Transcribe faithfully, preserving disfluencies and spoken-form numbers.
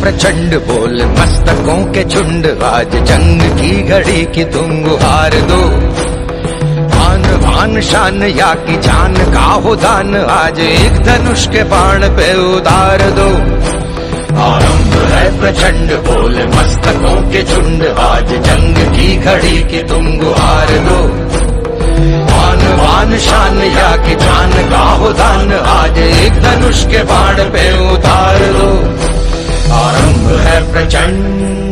प्रचंड बोल मस्तकों के झुंड, आज जंग की घड़ी की तुम गुहार दो। आन बान शान या की जान का हो दान, आज एक धनुष के बाण पे उतार दो। आरंभ है प्रचंड बोल मस्तकों के झुंड, आज जंग की घड़ी की तुम गुहार दो। आन बान शान या की जान का हो दान, आज एक धनुष के बाण पे उतार दो। आरंभ है प्रचंड